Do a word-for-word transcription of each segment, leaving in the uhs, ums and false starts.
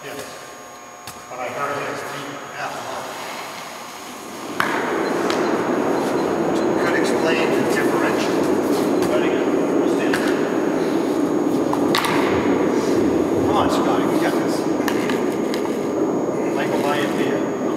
Yes. But I heard it as deep alcohol. Which could explain the differential. Come on, Scotty, we got this. Michael Mayan beer.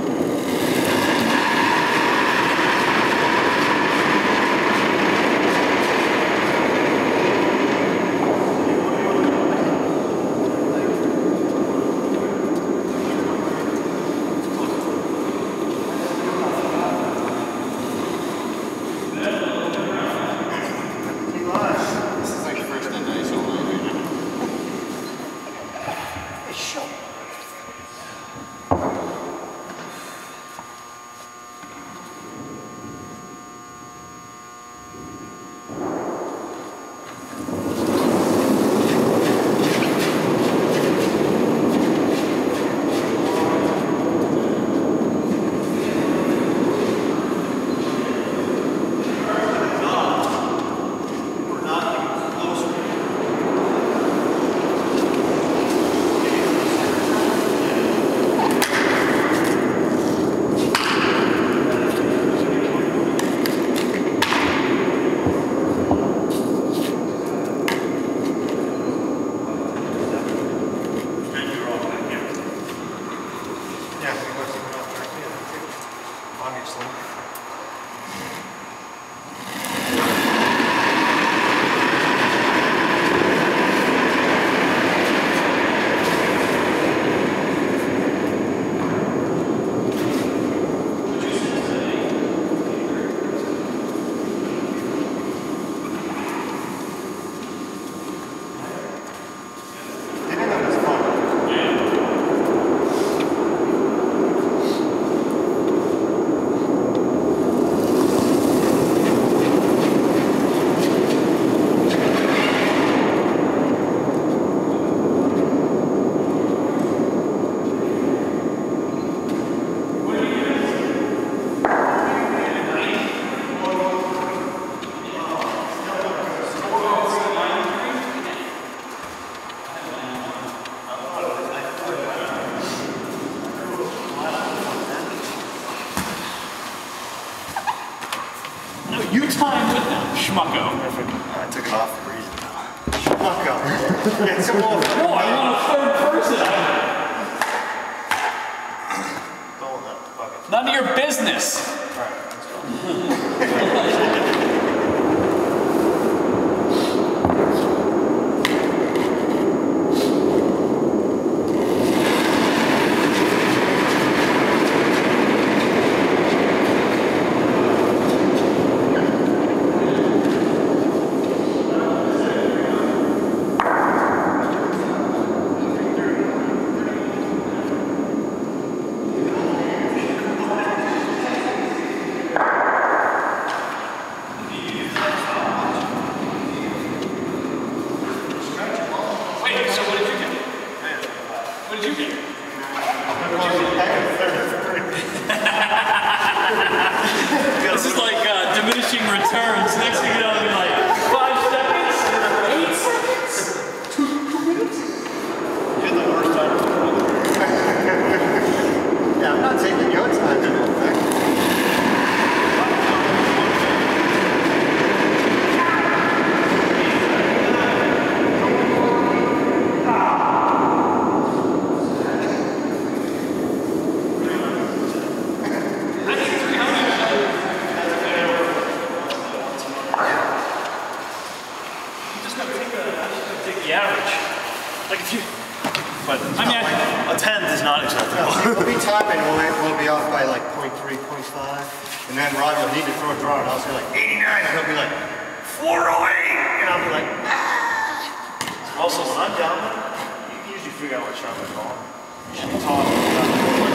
You time with them, schmucko. Perfect. I took it off for a reason. Schmucko. Get some more. No, I want a third person. Don't let the bucket. None of your business. All right, let's go. What did you get? This is like uh, diminishing returns. Next thing you know, it'll be like five seconds, eight seconds, two, two minutes. You're the worst time. Yeah, I'm not taking your time. The average. Like if you, But I mean, I, a tenth is not acceptable. No, we'll be timing, we'll, we'll be off by like point three, point five, and then Rob will need to throw a draw, and I'll say like eighty-nine, and he'll be like four oh eight, and I'll be like, ah. Also, when I'm down there, you can usually figure out what shot I'm calling. You should be talking.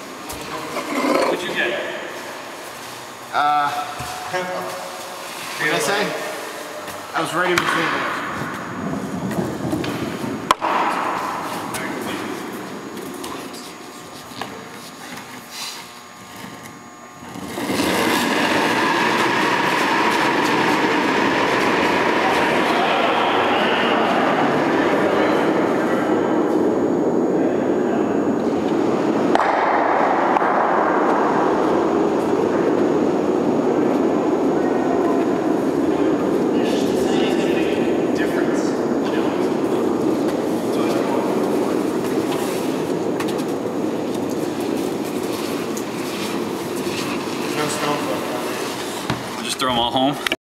what'd you get? Uh, I say? I was right in between those. Just throw them all home.